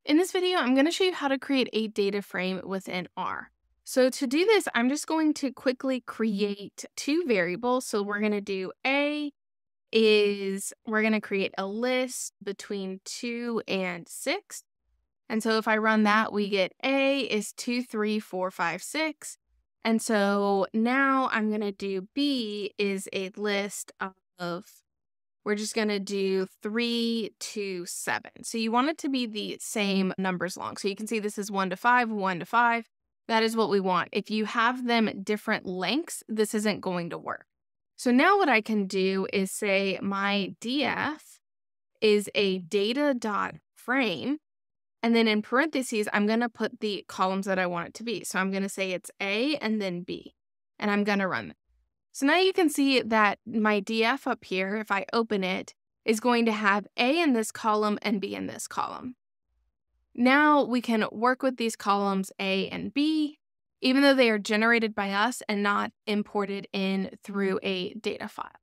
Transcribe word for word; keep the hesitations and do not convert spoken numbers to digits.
In this video, I'm going to show you how to create a data frame within R. So to do this, I'm just going to quickly create two variables. So we're going to do A is we're going to create a list between two and six. And so if I run that, we get A is two, three, four, five, six. And so now I'm going to do B is a list of we're just going to do three to seven. So you want it to be the same numbers long. So you can see this is one to five, one to five. That is what we want. If you have them different lengths, this isn't going to work. So now what I can do is say my D F is a data.frame. And then in parentheses, I'm going to put the columns that I want it to be. So I'm going to say it's A and then B. And I'm going to run it. So now you can see that my D F up here, if I open it, is going to have A in this column and B in this column. Now we can work with these columns A and B, even though they are generated by us and not imported in through a data file.